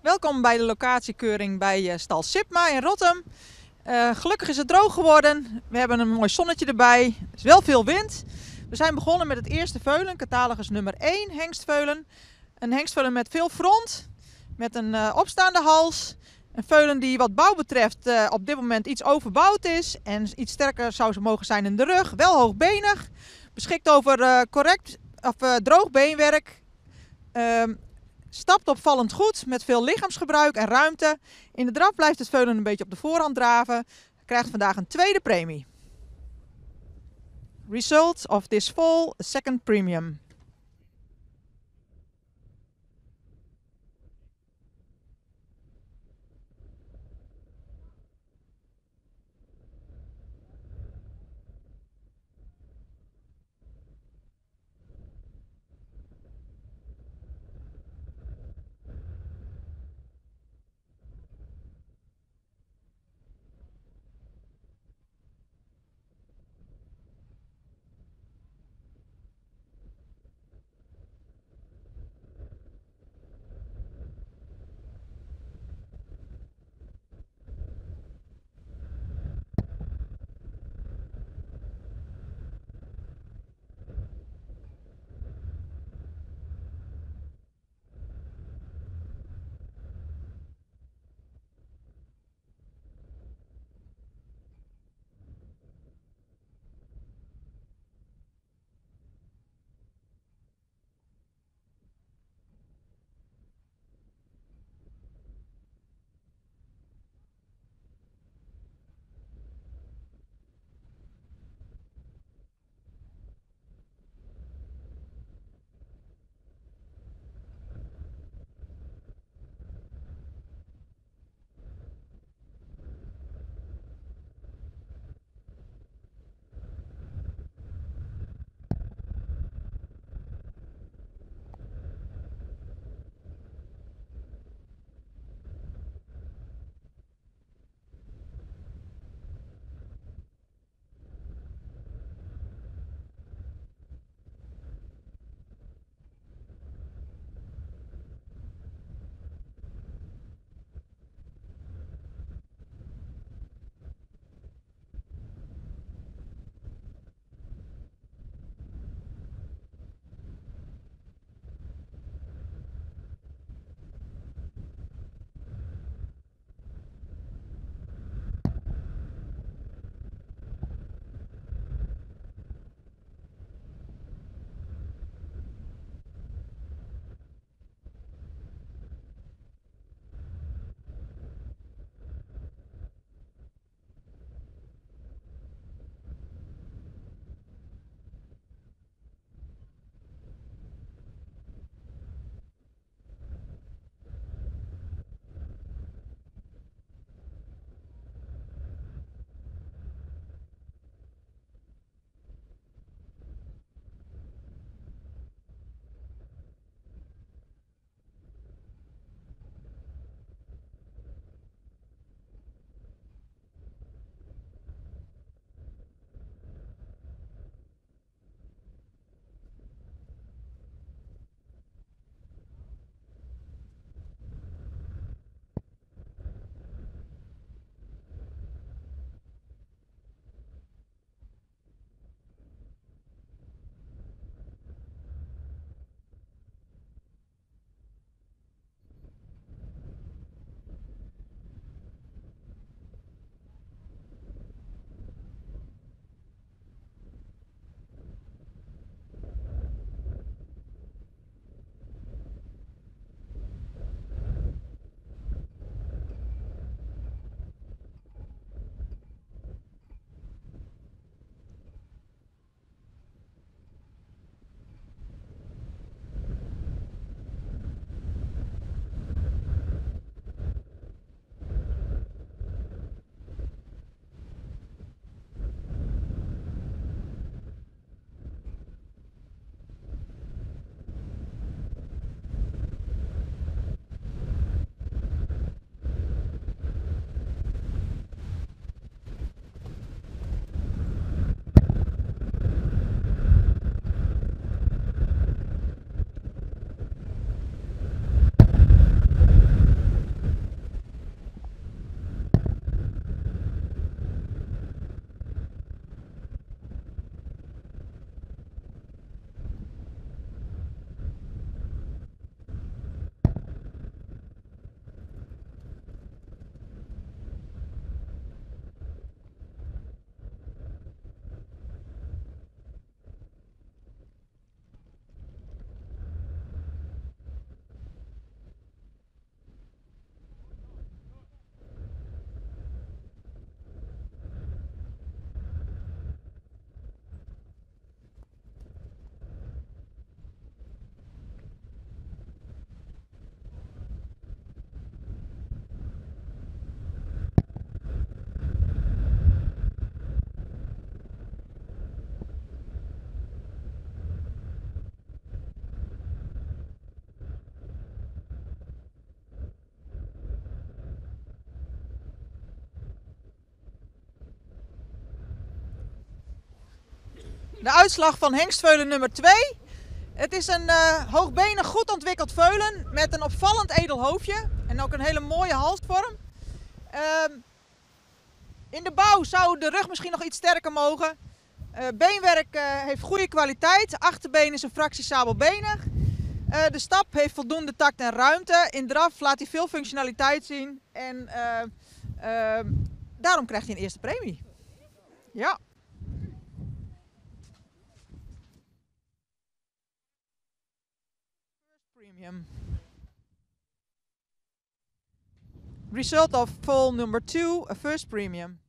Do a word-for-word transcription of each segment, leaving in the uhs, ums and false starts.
Welkom bij de locatiekeuring bij uh, stal Sipma in Rottum. Uh, gelukkig is het droog geworden. We hebben een mooi zonnetje erbij. Er is wel veel wind. We zijn begonnen met het eerste veulen, catalogus nummer één hengstveulen. Een hengstveulen met veel front, met een uh, opstaande hals. Een veulen die wat bouw betreft uh, op dit moment iets overbouwd is en iets sterker zou ze mogen zijn in de rug. Wel hoogbenig, beschikt over uh, correct of uh, droog beenwerk. Uh, Stapt opvallend goed met veel lichaamsgebruik en ruimte. In de draf blijft het veulen een beetje op de voorhand draven. Krijgt vandaag een tweede premie. Result of this fall, a second premium. De uitslag van hengstveulen nummer twee. Het is een uh, hoogbenig, goed ontwikkeld veulen met een opvallend edel hoofdje en ook een hele mooie halsvorm. Uh, in de bouw zou de rug misschien nog iets sterker mogen. Uh, beenwerk uh, heeft goede kwaliteit, achterbeen is een fractie sabelbenig. Uh, de stap heeft voldoende tact en ruimte. In draf laat hij veel functionaliteit zien en uh, uh, daarom krijgt hij een eerste premie. Ja. Premium. Result of foal number two, a first premium.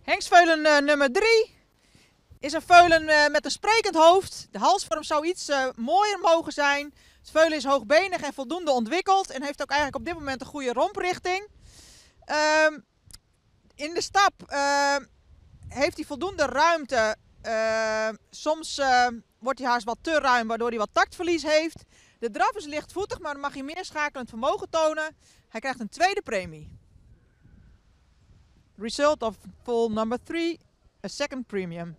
Hengstveulen uh, nummer drie is een veulen uh, met een sprekend hoofd. De halsvorm zou iets uh, mooier mogen zijn. Het veulen is hoogbenig en voldoende ontwikkeld en heeft ook eigenlijk op dit moment een goede romprichting. Uh, in de stap uh, heeft hij voldoende ruimte. Uh, soms uh, wordt hij haast wat te ruim, waardoor hij wat taktverlies heeft. De draf is lichtvoetig, maar dan mag hij meer schakelend vermogen tonen. Hij krijgt een tweede premie. Result of foal number three, a second premium.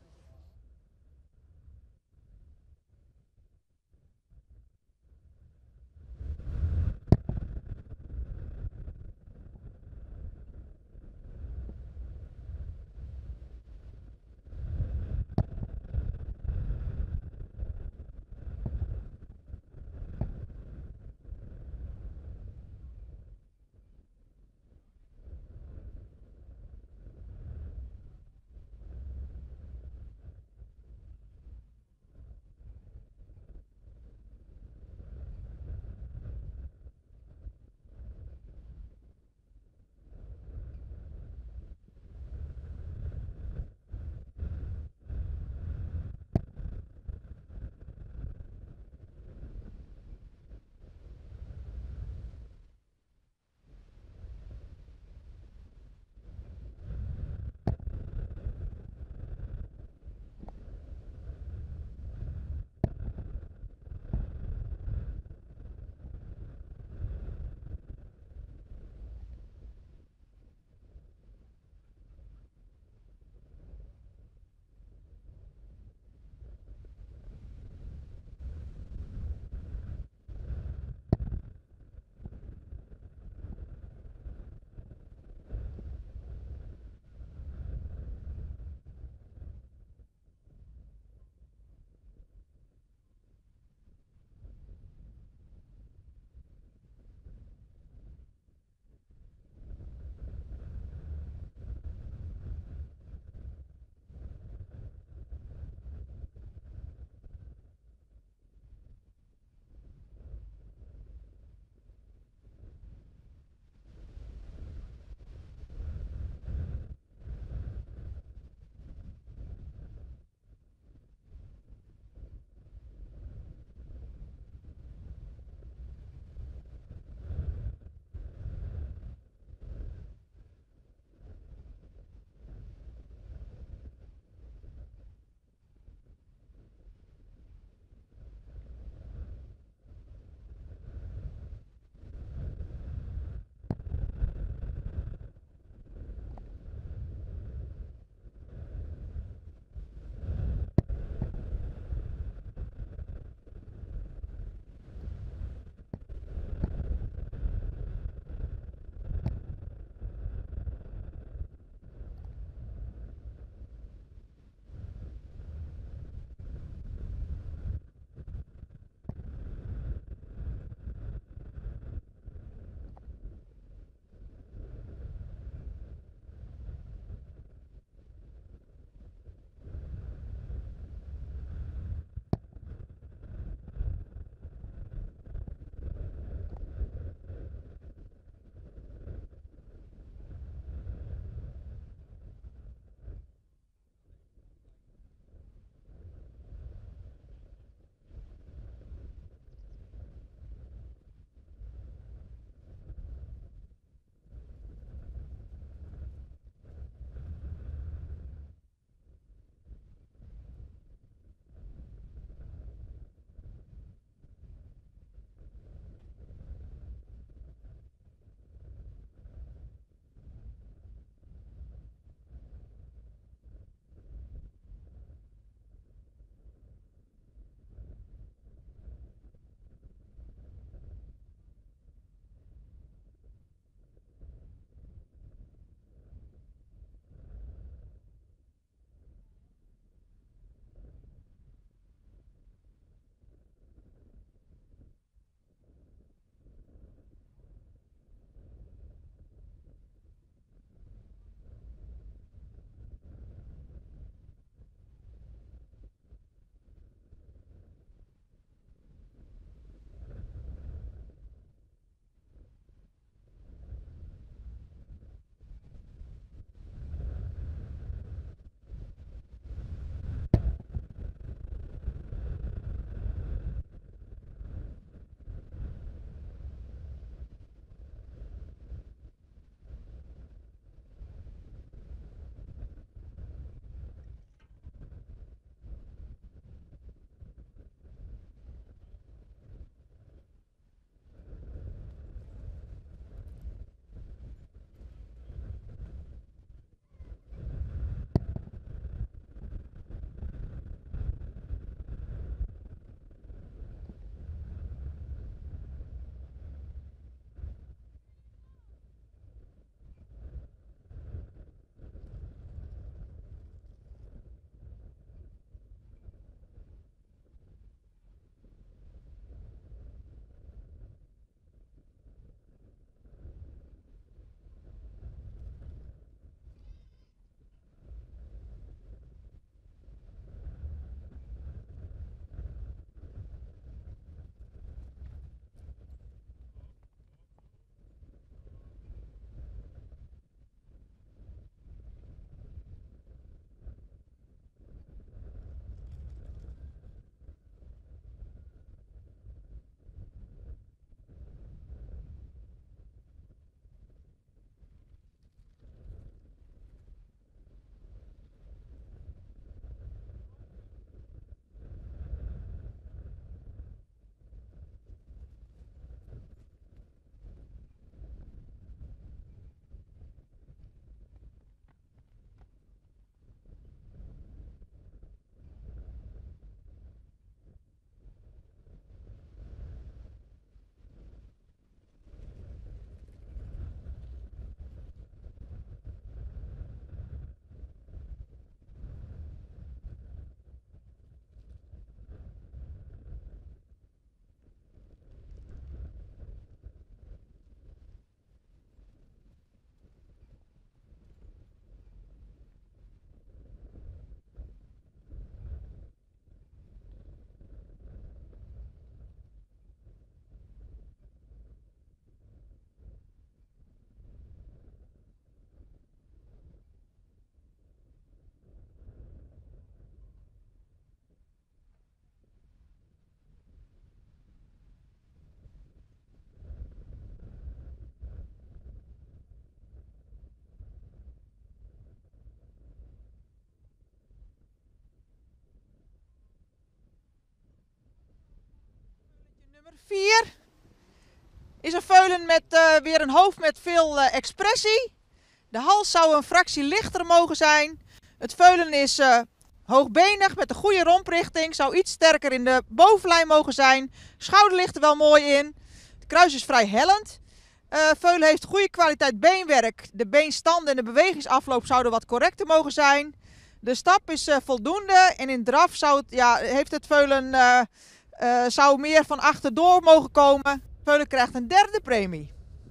vier is een veulen met uh, weer een hoofd met veel uh, expressie. De hals zou een fractie lichter mogen zijn. Het veulen is uh, hoogbenig met een goede romprichting. Zou iets sterker in de bovenlijn mogen zijn. Schouder ligt er wel mooi in. Het kruis is vrij hellend. Uh, veulen heeft goede kwaliteit beenwerk. De beenstanden en de bewegingsafloop zouden wat correcter mogen zijn. De stap is uh, voldoende en in draf zou het, ja, heeft het veulen uh, uh, zou meer van achterdoor mogen komen. Veulen krijgt een derde premie.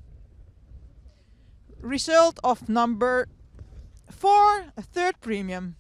Result of number four, a third premium.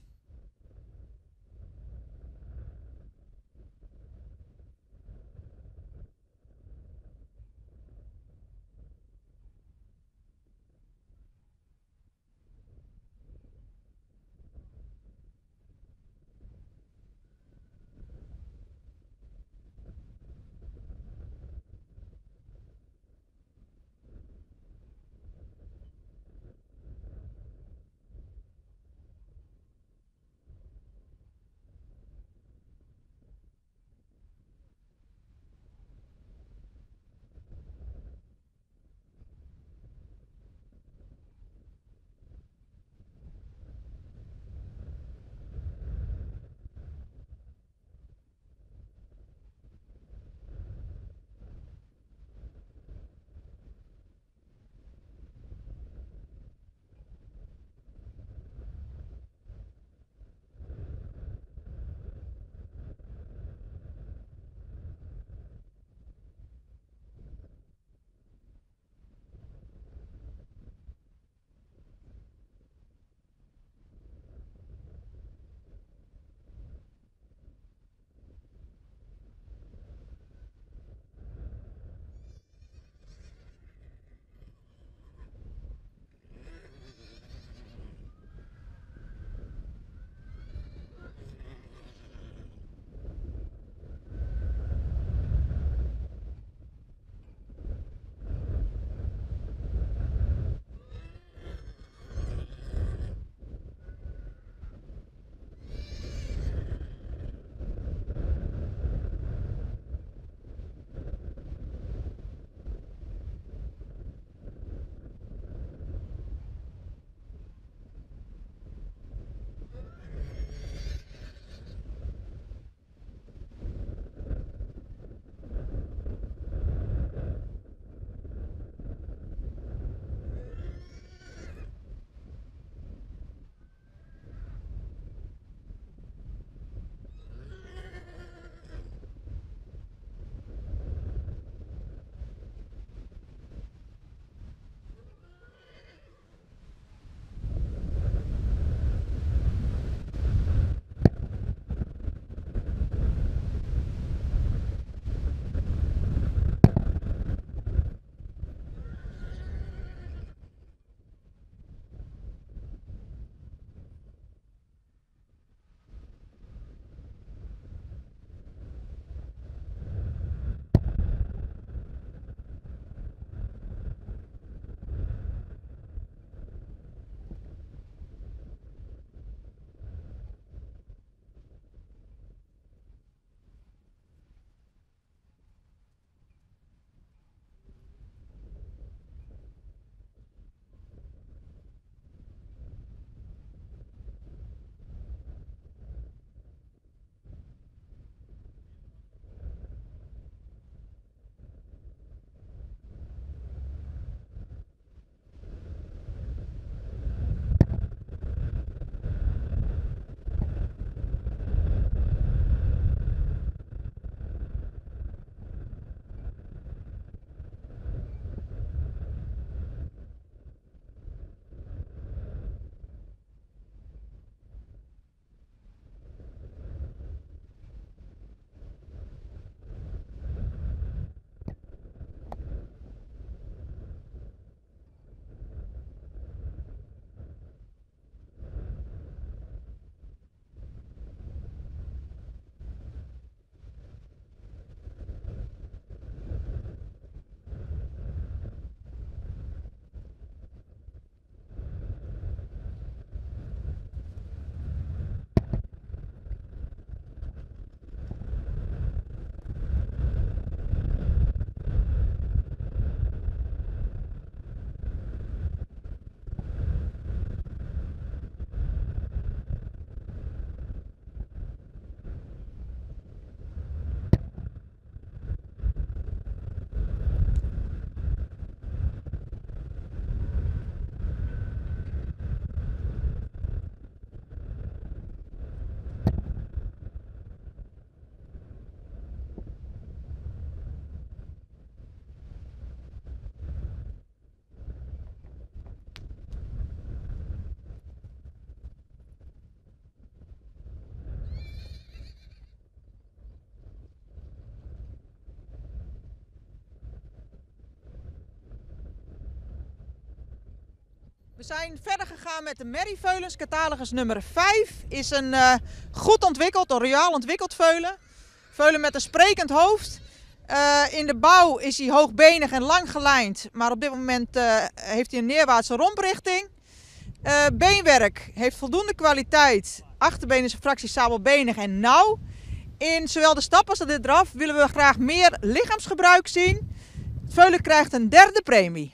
zijn verder gegaan met de merrieveulens. Catalogus nummer vijf is een uh, goed ontwikkeld, een royaal ontwikkeld veulen. Veulen met een sprekend hoofd. Uh, in de bouw is hij hoogbenig en lang gelijnd, maar op dit moment uh, heeft hij een neerwaartse romprichting. Uh, beenwerk heeft voldoende kwaliteit. Achterbeen is een fractie sabelbenig en nauw. In zowel de stap als de draf willen we graag meer lichaamsgebruik zien. Het veulen krijgt een derde premie.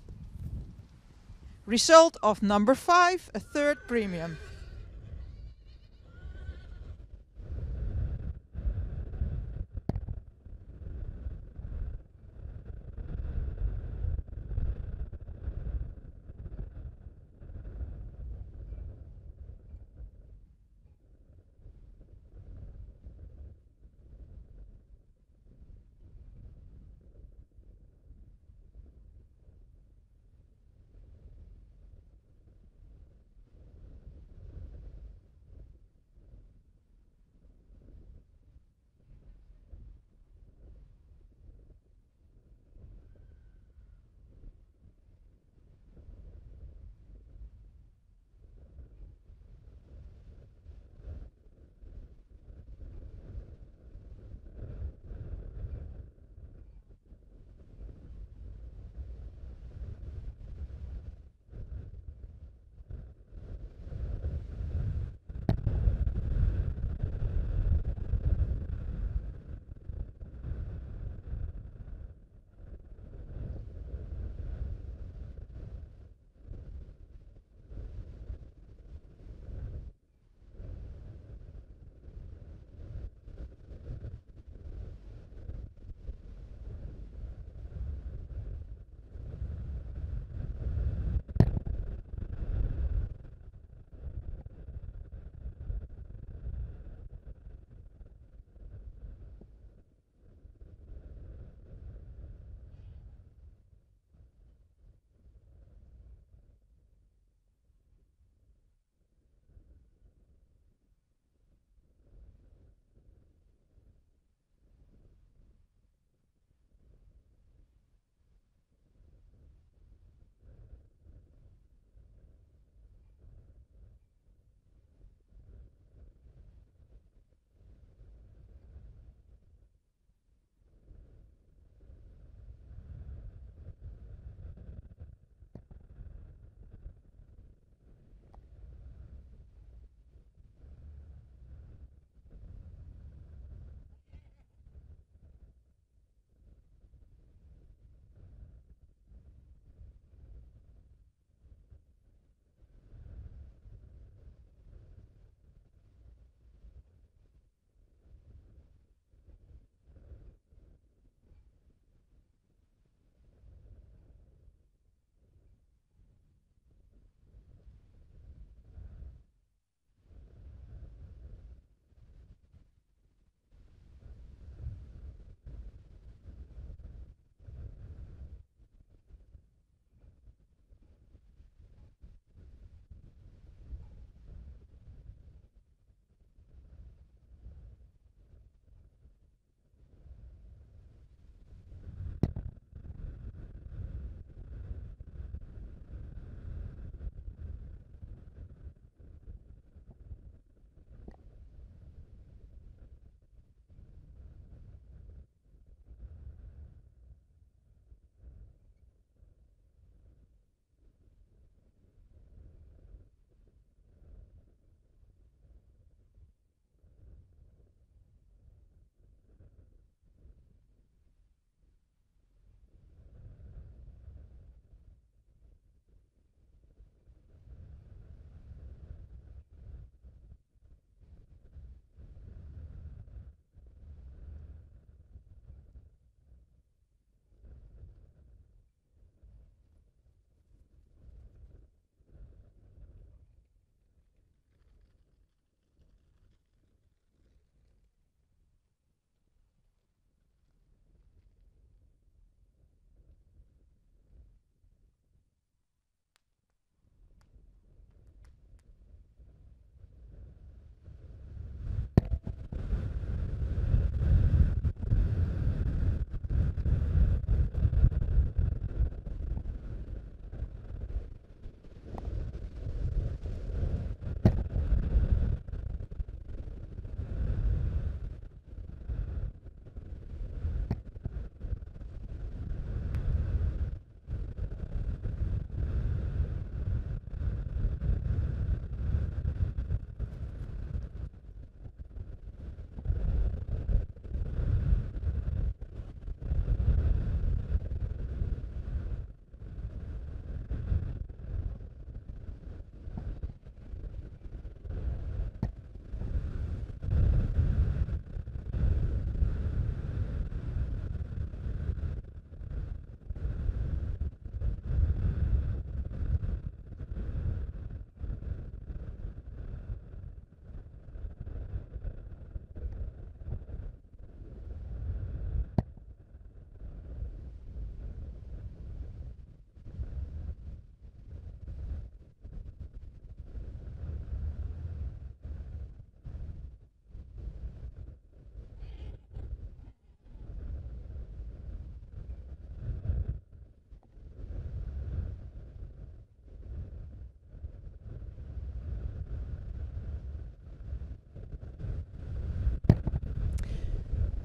Result of number five, a third premium.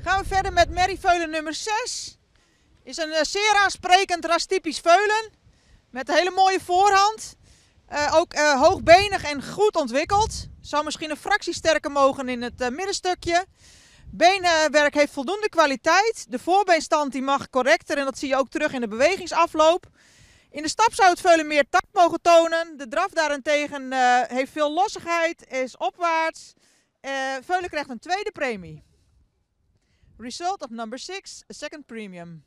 Gaan we verder met merrieveulen nummer zes. Is een uh, zeer aansprekend rastypisch veulen. Met een hele mooie voorhand. Uh, ook uh, hoogbenig en goed ontwikkeld. Zou misschien een fractie sterker mogen in het uh, middenstukje. Beenwerk heeft voldoende kwaliteit. De voorbeenstand die mag correcter en dat zie je ook terug in de bewegingsafloop. In de stap zou het veulen meer tact mogen tonen. De draf daarentegen uh, heeft veel lossigheid, is opwaarts. Uh, veulen krijgt een tweede premie. Result of number six, a second premium.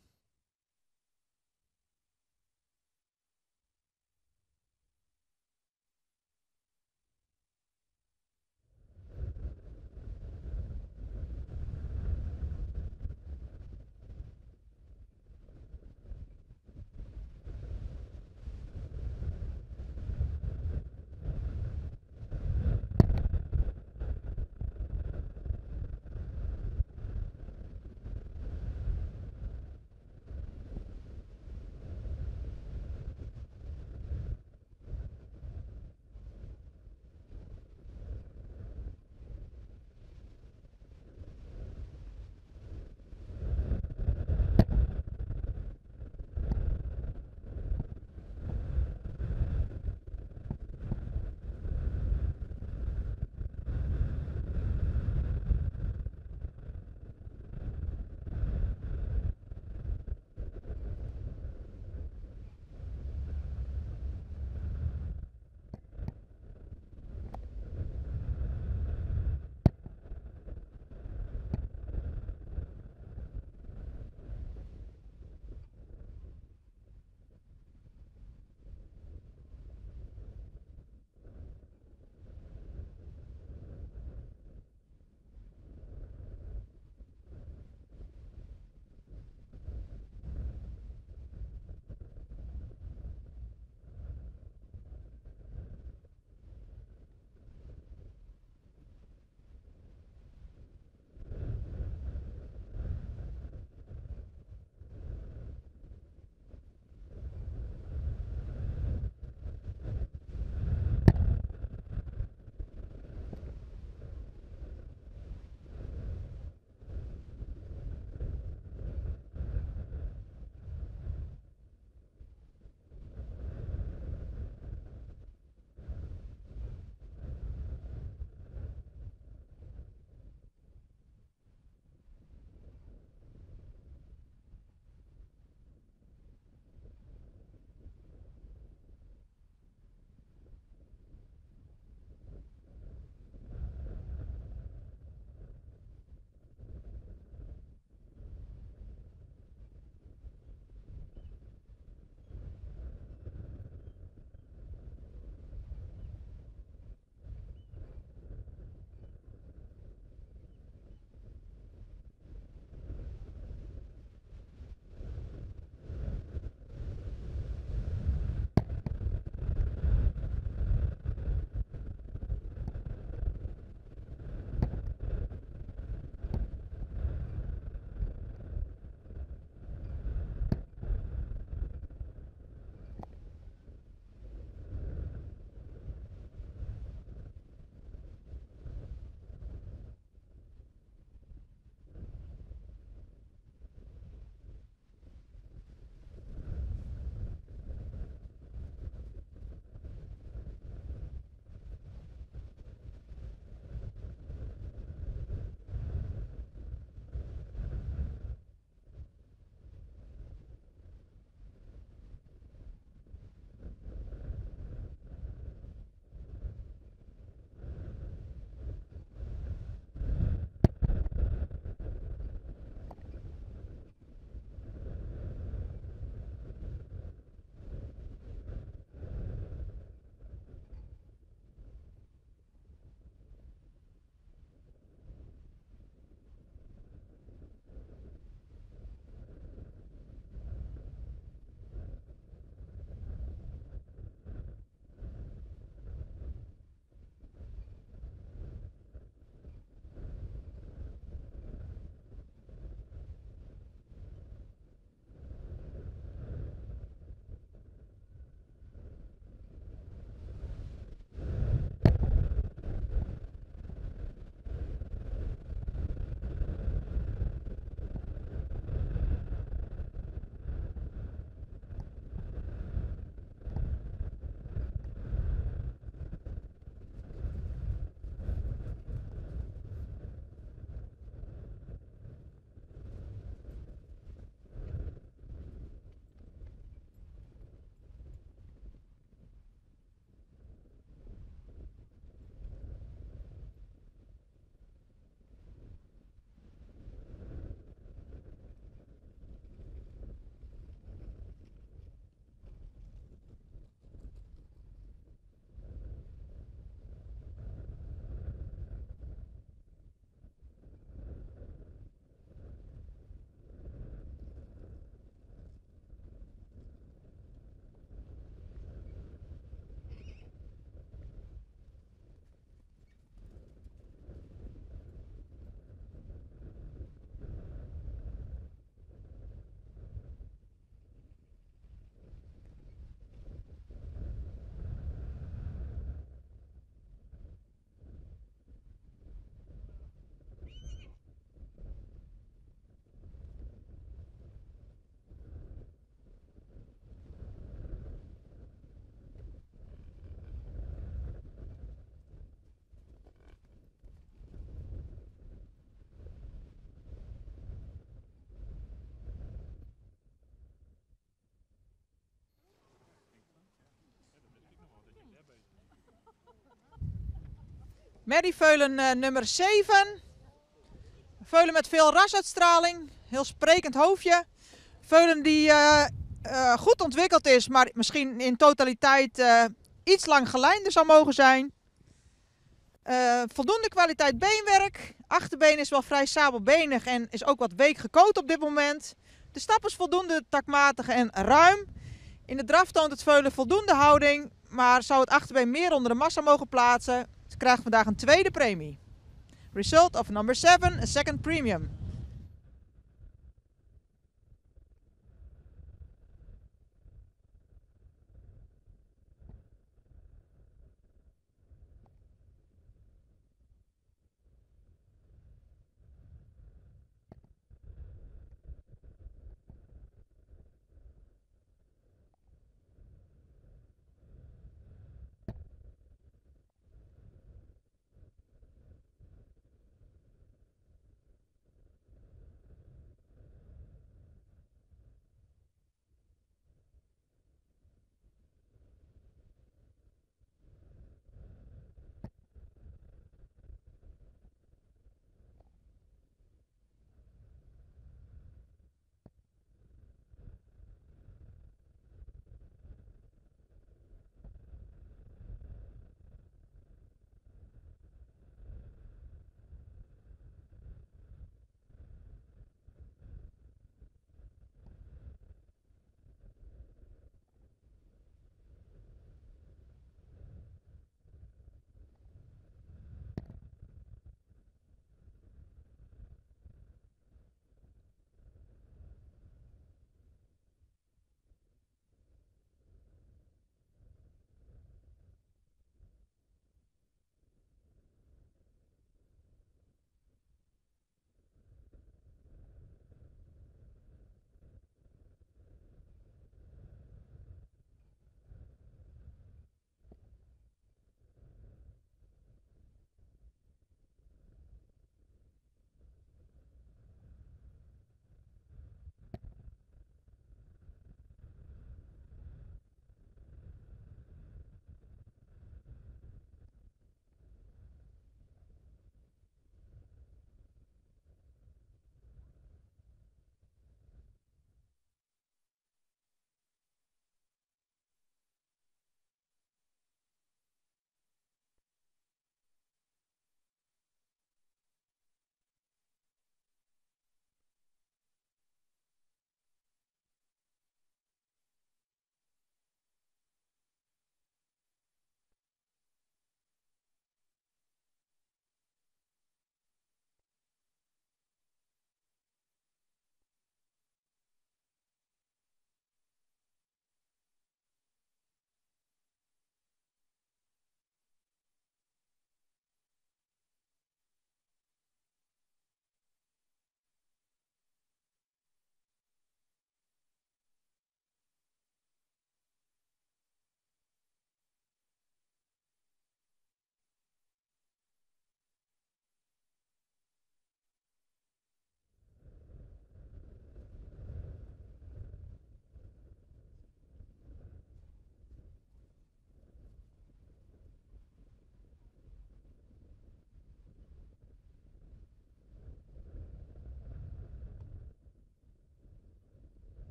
Merrieveulen uh, nummer zeven. Veulen met veel rasuitstraling. Heel sprekend hoofdje. Veulen die uh, uh, goed ontwikkeld is, maar misschien in totaliteit uh, iets lang gelijnder zou mogen zijn. Uh, voldoende kwaliteit beenwerk. Achterbeen is wel vrij sabelbenig en is ook wat week gekoot op dit moment. De stap is voldoende takmatig en ruim. In de draf toont het veulen voldoende houding, maar zou het achterbeen meer onder de massa mogen plaatsen. Ze krijgen vandaag een tweede premie. Result of number seven, a second premium.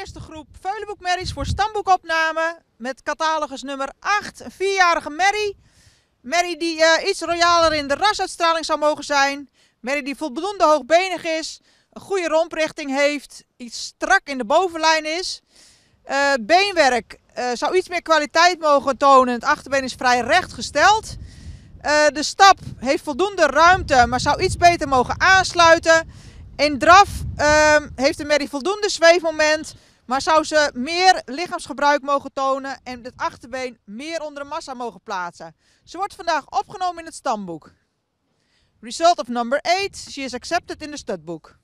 eerste groep veulenboekmerries voor stamboekopname met catalogus nummer acht. Een vierjarige merrie. Merrie die uh, iets royaler in de rasuitstraling zou mogen zijn. Merrie die voldoende hoogbenig is, een goede romprichting heeft, iets strak in de bovenlijn is. Uh, het beenwerk uh, zou iets meer kwaliteit mogen tonen. Het achterbeen is vrij recht gesteld. Uh, de stap heeft voldoende ruimte, maar zou iets beter mogen aansluiten. In draf uh, heeft de merrie voldoende zweefmoment, maar zou ze meer lichaamsgebruik mogen tonen en het achterbeen meer onder de massa mogen plaatsen. Ze wordt vandaag opgenomen in het stamboek. Result of number eight, she is accepted in the studbook.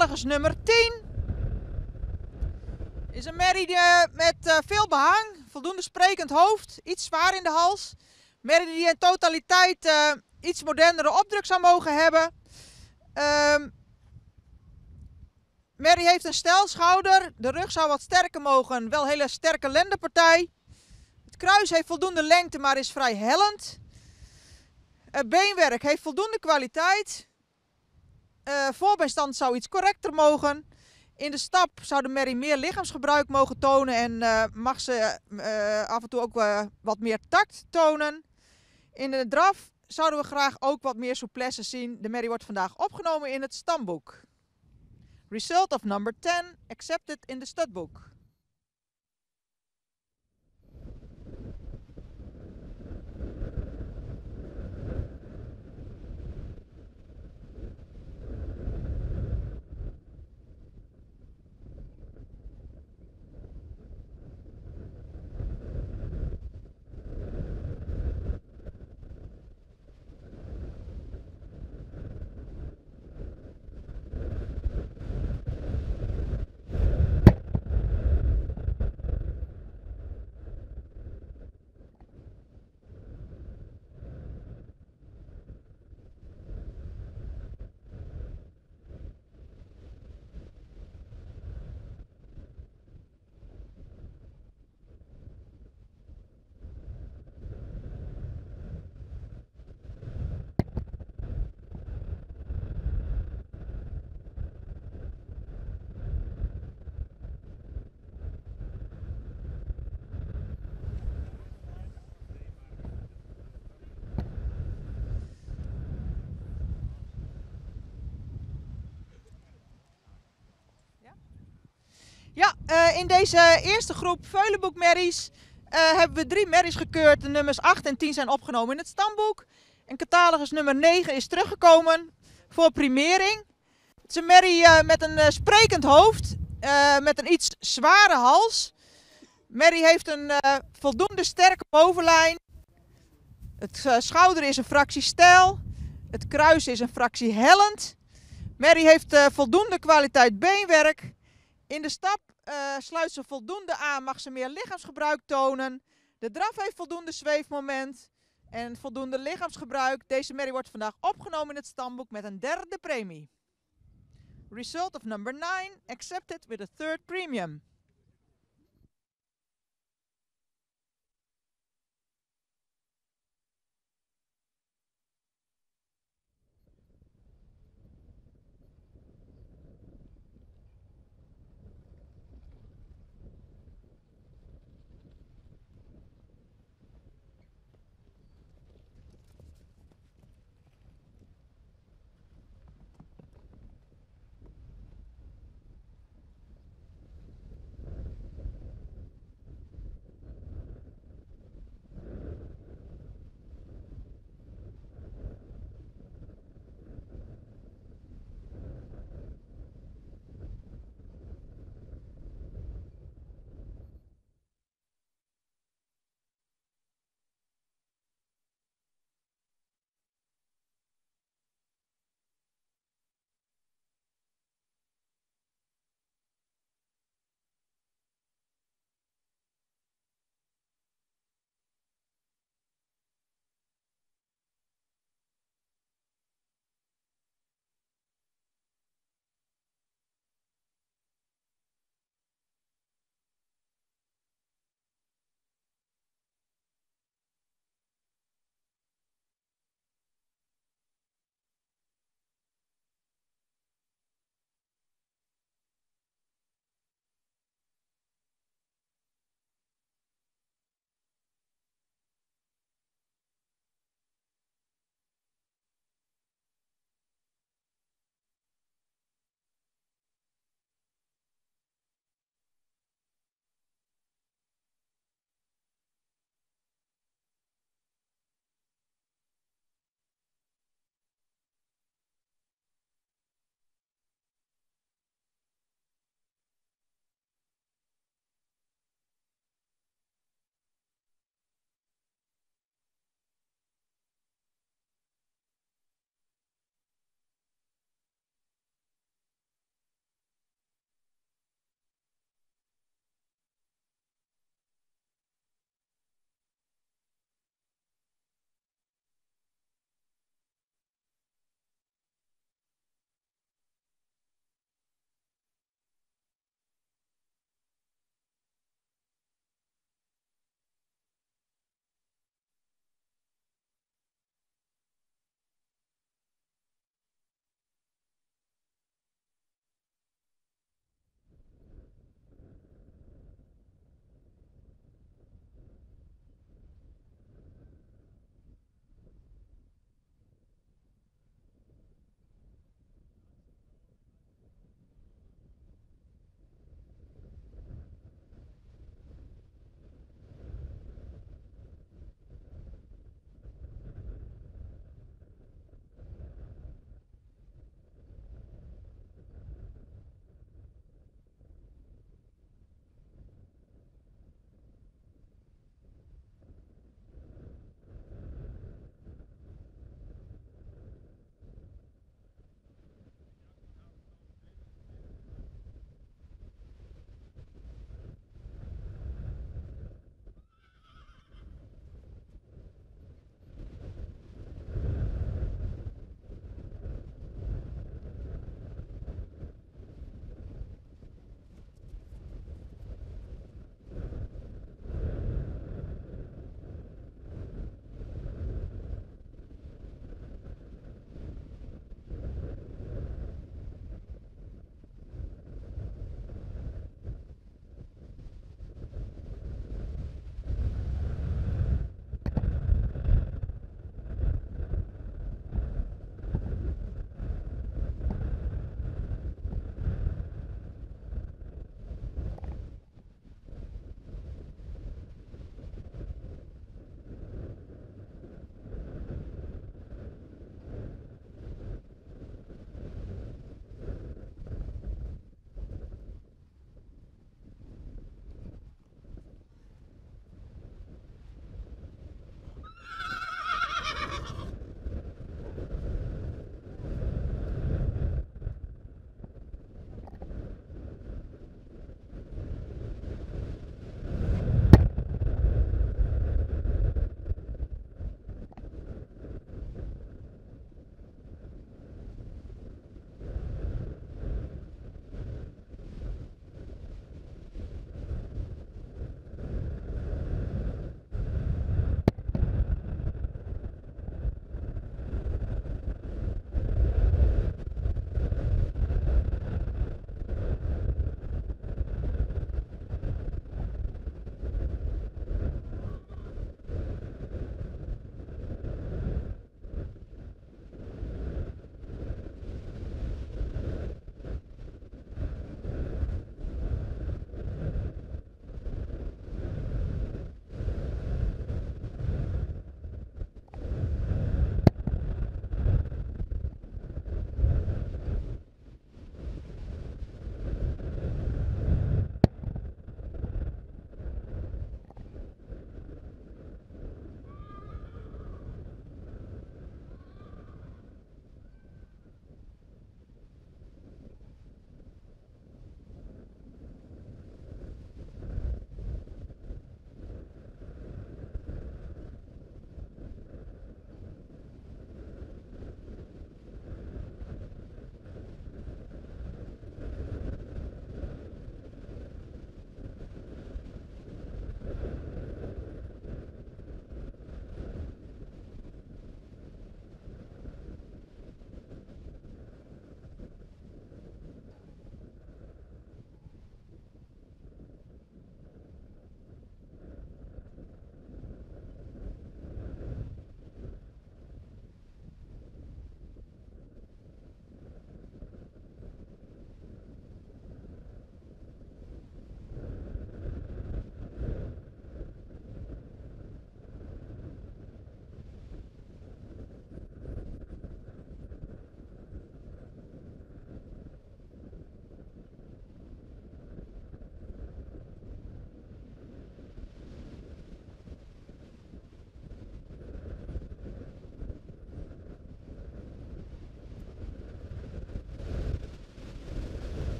catalogus-nummer tien is een merrie die, met uh, veel behang, voldoende sprekend hoofd, iets zwaar in de hals. Merrie die in totaliteit uh, iets modernere opdruk zou mogen hebben. Um, merrie heeft een stelschouder, de rug zou wat sterker mogen, wel een hele sterke lendenpartij. Het kruis heeft voldoende lengte, maar is vrij hellend. Het beenwerk heeft voldoende kwaliteit. Uh, voorbeenstand zou iets correcter mogen. In de stap zou de merrie meer lichaamsgebruik mogen tonen en uh, mag ze uh, af en toe ook uh, wat meer tact tonen. In de draf zouden we graag ook wat meer souplesse zien. De merrie wordt vandaag opgenomen in het stamboek. Result of number ten, accepted in the studbook. Ja, uh, in deze eerste groep veulenboekmerries uh, hebben we drie merries gekeurd. De nummers acht en tien zijn opgenomen in het stamboek. En catalogus nummer negen is teruggekomen voor primering. Het is een merrie uh, met een uh, sprekend hoofd, uh, met een iets zware hals. Merrie heeft een uh, voldoende sterke bovenlijn. Het uh, schouder is een fractie steil. Het kruis is een fractie hellend. Merrie heeft uh, voldoende kwaliteit beenwerk. In de stap uh, sluit ze voldoende aan, mag ze meer lichaamsgebruik tonen. De draf heeft voldoende zweefmoment en voldoende lichaamsgebruik. Deze merrie wordt vandaag opgenomen in het stamboek met een derde premie. Result of number nine, accepted with a third premium.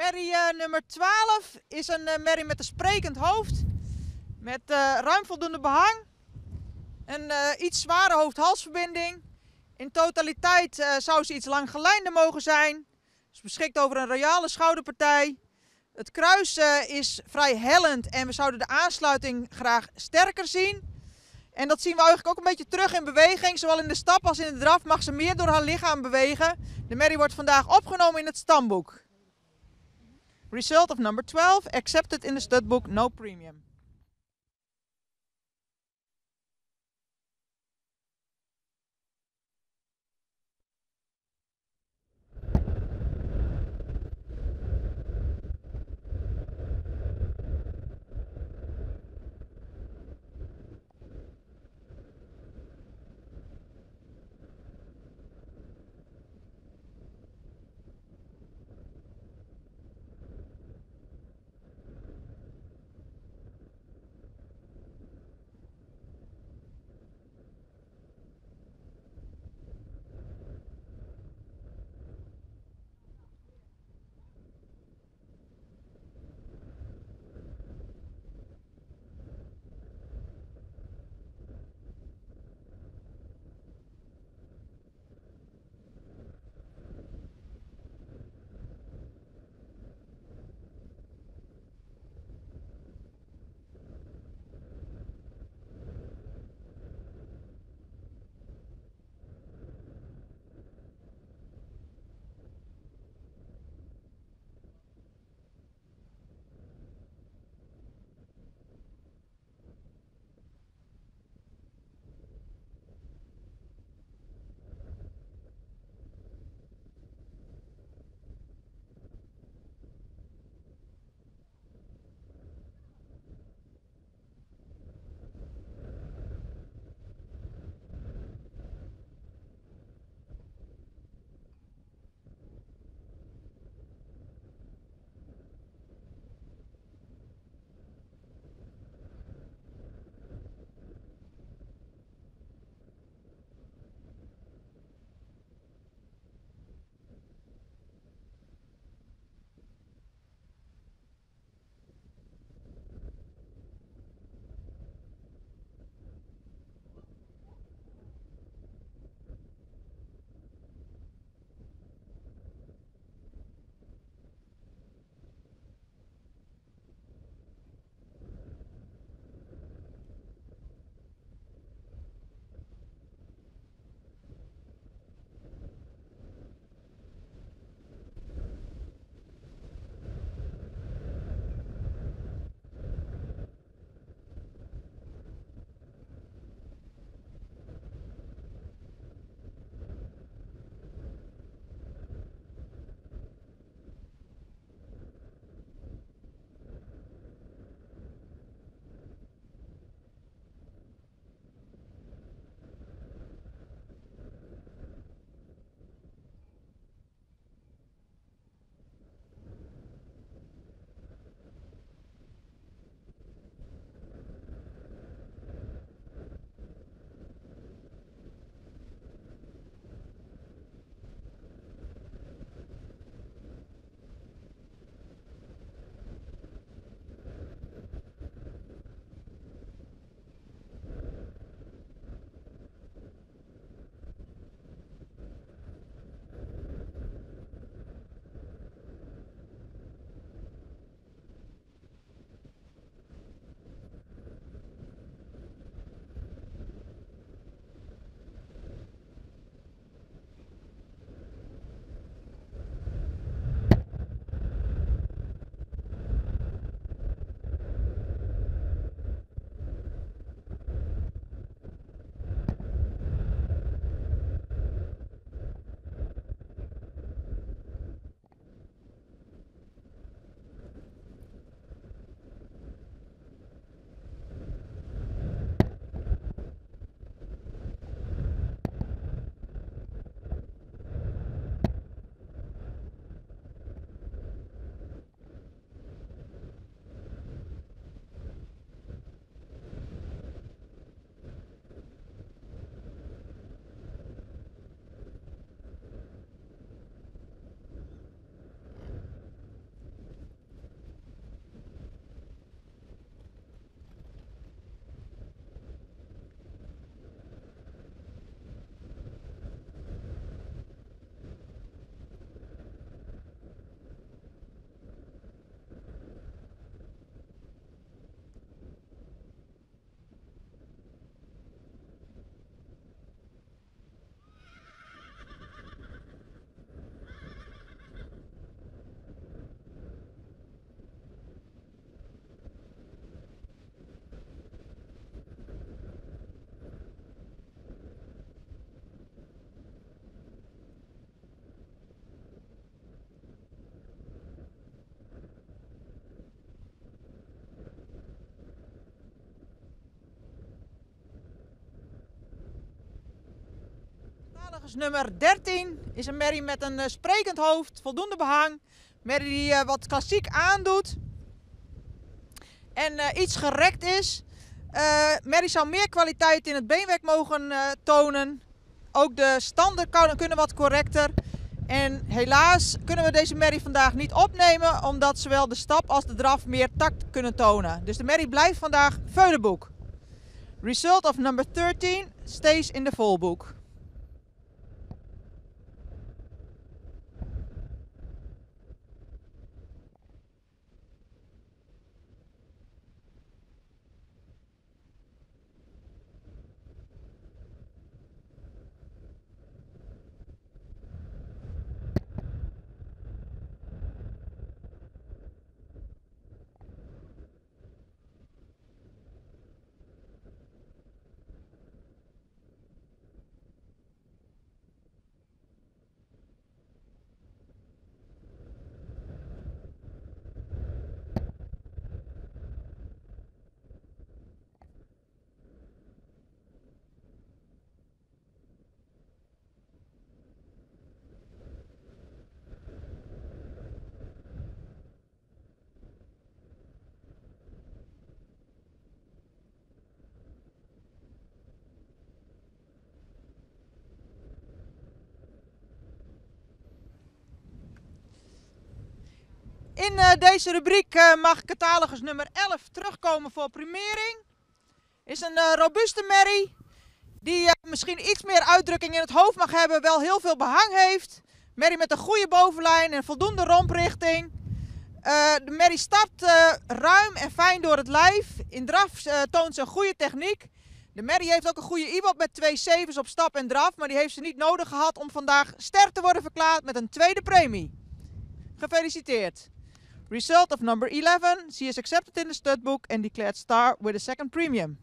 merrie uh, nummer twaalf is een uh, merrie met een sprekend hoofd. Met uh, ruim voldoende behang. Een uh, iets zware hoofd-halsverbinding. In totaliteit uh, zou ze iets langgelijnder mogen zijn. Ze beschikt over een royale schouderpartij. Het kruis uh, is vrij hellend en we zouden de aansluiting graag sterker zien. En dat zien we eigenlijk ook een beetje terug in beweging. Zowel in de stap als in de draf mag ze meer door haar lichaam bewegen. De merrie wordt vandaag opgenomen in het stamboek. Result of number twelve, accepted in the studbook, no premium. Catalogus nummer dertien is een merrie met een uh, sprekend hoofd, voldoende behang. Merrie die uh, wat klassiek aandoet en uh, iets gerekt is. Uh, merrie zou meer kwaliteit in het beenwerk mogen uh, tonen. Ook de standen kunnen wat correcter. En helaas kunnen we deze merrie vandaag niet opnemen, omdat zowel de stap als de draf meer tact kunnen tonen. Dus de merrie blijft vandaag veulenboek. Result of number thirteen stays in the volboek. In uh, deze rubriek uh, mag catalogus nummer elf terugkomen voor primering. Is een uh, robuuste merrie die uh, misschien iets meer uitdrukking in het hoofd mag hebben, wel heel veel behang heeft. Merrie met een goede bovenlijn en voldoende romprichting. Uh, de merrie start uh, ruim en fijn door het lijf. In draf uh, toont ze een goede techniek. De merrie heeft ook een goede i-bot met twee zevens op stap en draf, maar die heeft ze niet nodig gehad om vandaag ster te worden verklaard met een tweede premie. Gefeliciteerd! Result of number eleven, she is accepted in the stud book and declared star with a second premium.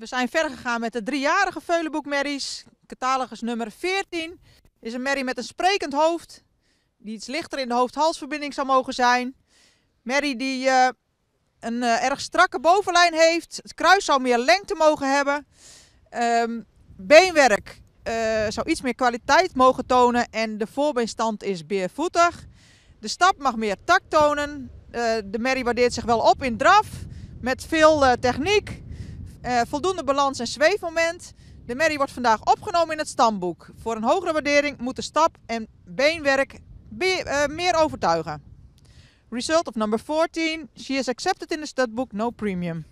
We zijn verder gegaan met de driejarige veulenboekmerries. Catalogus nummer veertien is een merrie met een sprekend hoofd. Die iets lichter in de hoofd-halsverbinding zou mogen zijn. Merrie die uh, een uh, erg strakke bovenlijn heeft. Het kruis zou meer lengte mogen hebben. Um, beenwerk uh, zou iets meer kwaliteit mogen tonen. En de voorbeenstand is beervoetig. De stap mag meer tact tonen. Uh, de merrie waardeert zich wel op in draf. Met veel uh, techniek. Uh, voldoende balans en zweefmoment. De merrie wordt vandaag opgenomen in het stamboek. Voor een hogere waardering moet de stap en beenwerk be uh, meer overtuigen. Result of number fourteen. She is accepted in the studbook, no premium.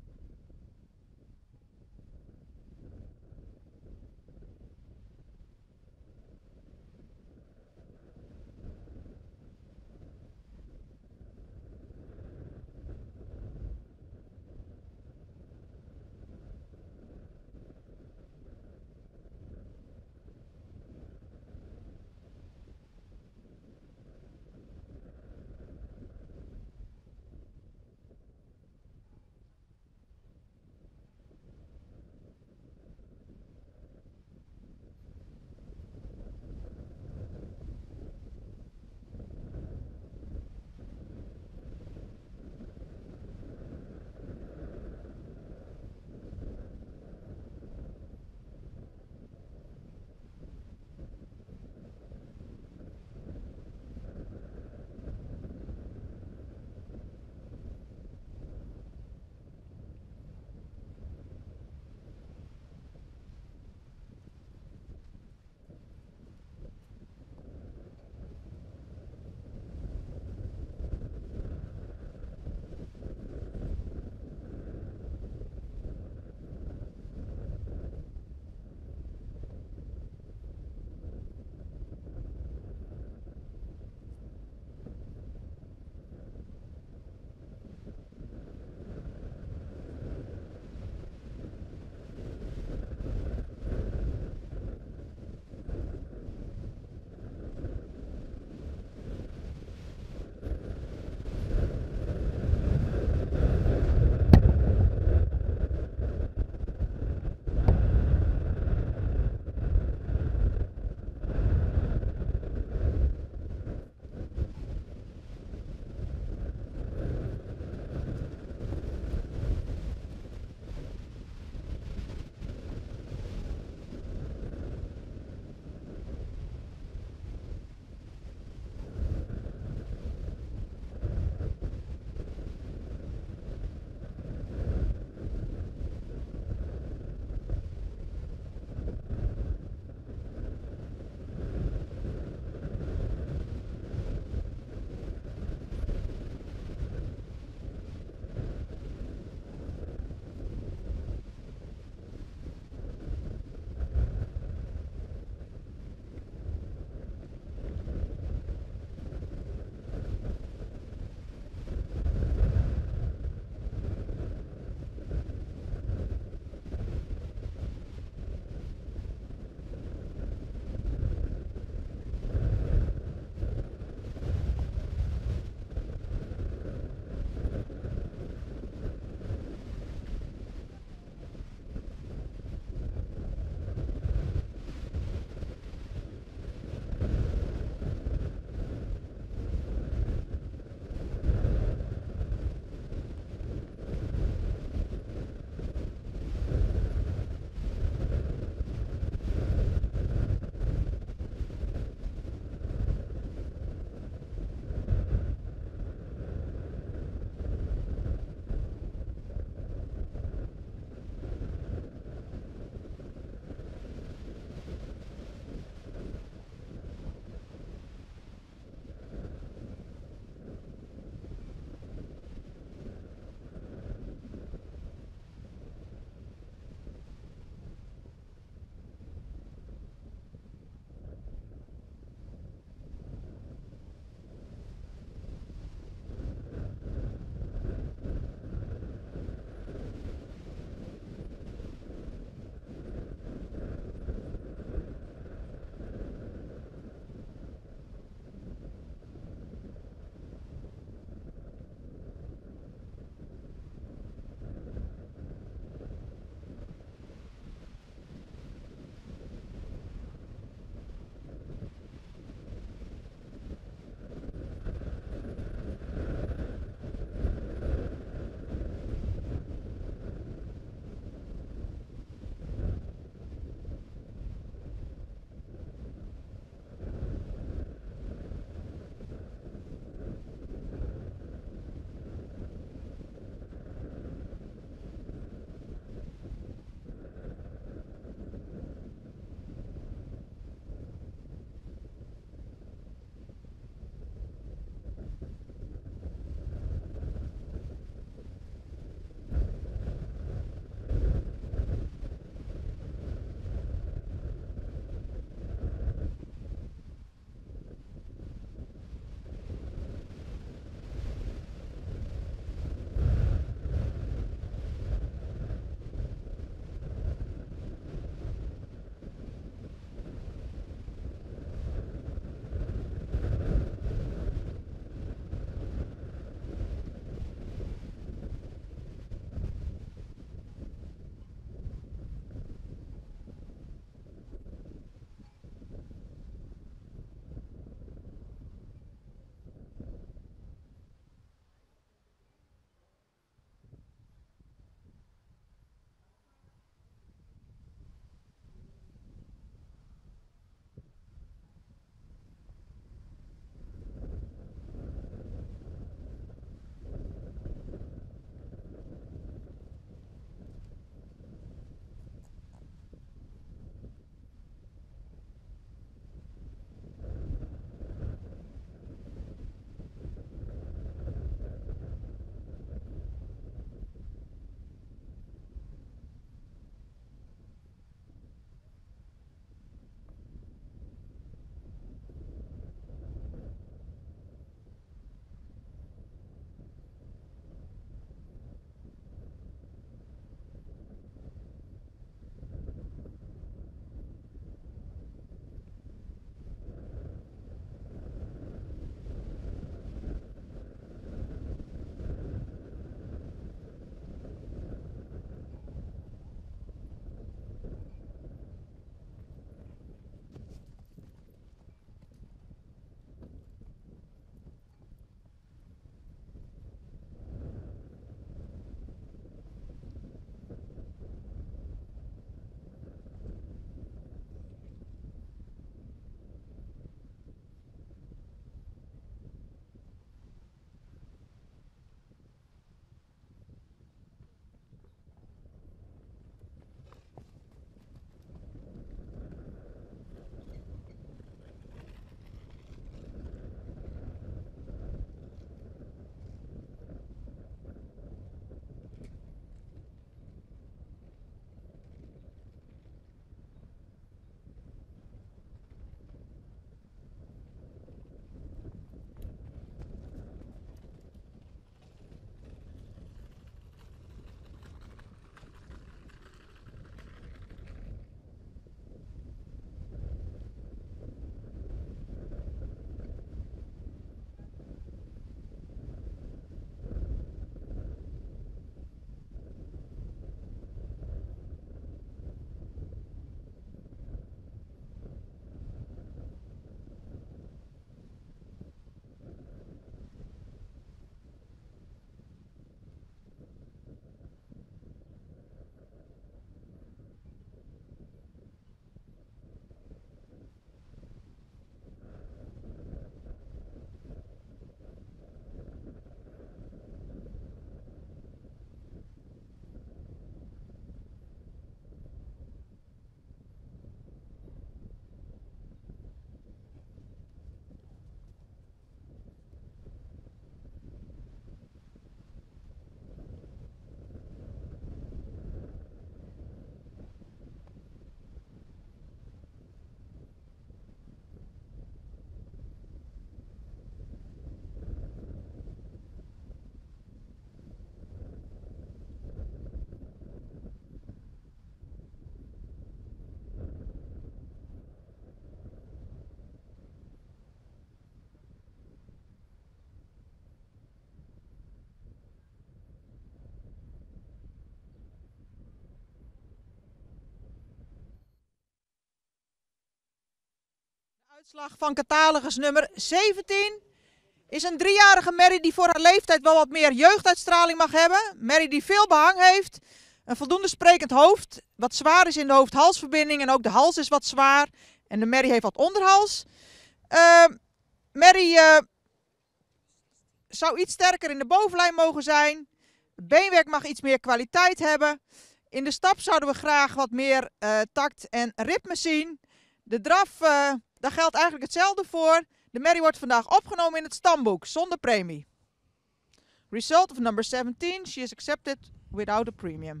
Uitslag van catalogus nummer zeventien is een driejarige merrie die voor haar leeftijd wel wat meer jeugduitstraling mag hebben. Merrie die veel behang heeft, een voldoende sprekend hoofd, wat zwaar is in de hoofd-halsverbinding en ook de hals is wat zwaar. En de merrie heeft wat onderhals. Uh, merrie uh, zou iets sterker in de bovenlijn mogen zijn. Het beenwerk mag iets meer kwaliteit hebben. In de stap zouden we graag wat meer uh, tact en ritme zien. De draf, uh, daar geldt eigenlijk hetzelfde voor. De merrie wordt vandaag opgenomen in het stamboek, zonder premie. Result of number seventeen, she is accepted without a premium.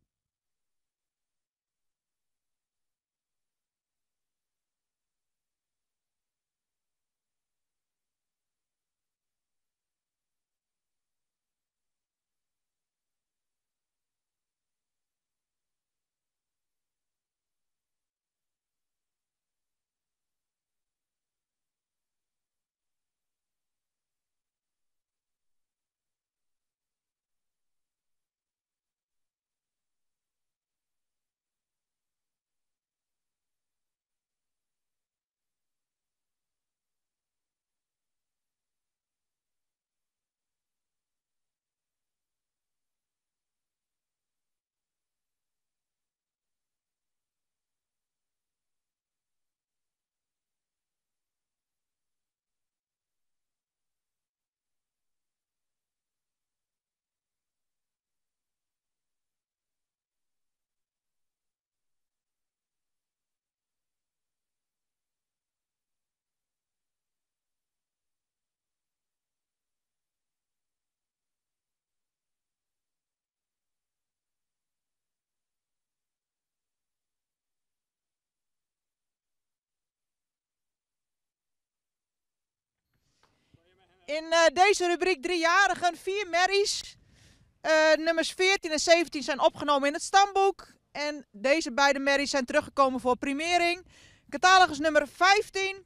In uh, deze rubriek driejarigen, vier merries. Uh, nummers veertien en zeventien zijn opgenomen in het stamboek. En deze beide merries zijn teruggekomen voor primering. Catalogus nummer vijftien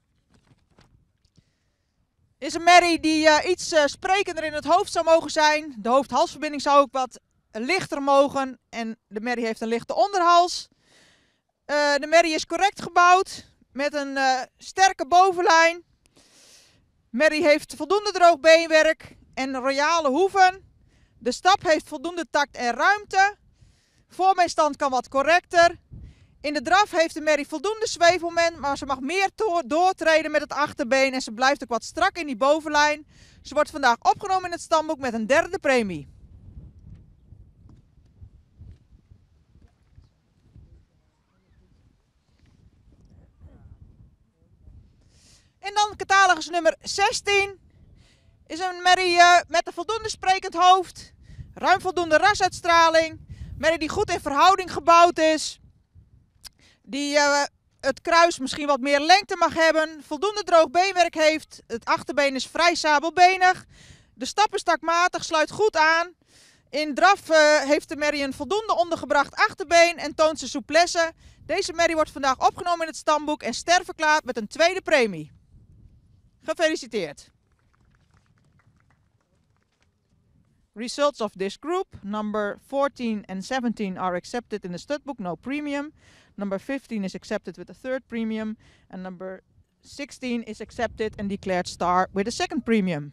is een merrie die uh, iets uh, sprekender in het hoofd zou mogen zijn. De hoofd-halsverbinding zou ook wat lichter mogen. En de merrie heeft een lichte onderhals. Uh, de merrie is correct gebouwd met een uh, sterke bovenlijn. Merrie heeft voldoende droog beenwerk en royale hoeven. De stap heeft voldoende tact en ruimte. Voorbeenstand kan wat correcter. In de draf heeft de merrie voldoende zweefmoment, maar ze mag meer doortreden met het achterbeen en ze blijft ook wat strak in die bovenlijn. Ze wordt vandaag opgenomen in het stamboek met een derde premie. En dan catalogus nummer zestien is een merrie uh, met een voldoende sprekend hoofd, ruim voldoende rasuitstraling, merrie die goed in verhouding gebouwd is, die uh, het kruis misschien wat meer lengte mag hebben, voldoende droog beenwerk heeft, het achterbeen is vrij sabelbenig, de stap is takmatig, sluit goed aan. In draf uh, heeft de merrie een voldoende ondergebracht achterbeen en toont zijn souplesse. Deze merrie wordt vandaag opgenomen in het stamboek en sterverklaard met een tweede premie. Gefeliciteerd. Results of this group, number fourteen and seventeen are accepted in the studbook, no premium. Number fifteen is accepted with a third premium. And number sixteen is accepted and declared star with a second premium.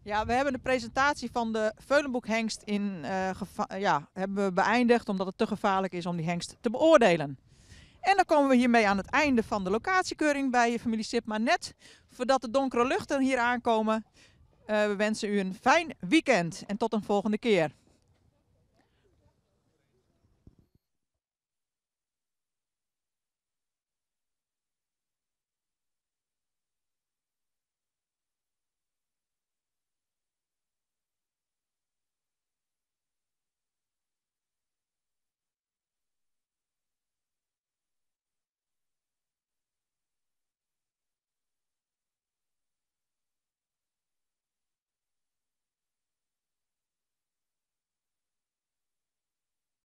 Ja, we hebben de presentatie van de Veulenboekhengst in, uh, geva- ja, hebben we beëindigd omdat het te gevaarlijk is om die hengst te beoordelen. En dan komen we hiermee aan het einde van de locatiekeuring bij familie Sipma. Net voordat de donkere luchten hier aankomen. Uh, we wensen u een fijn weekend en tot een volgende keer.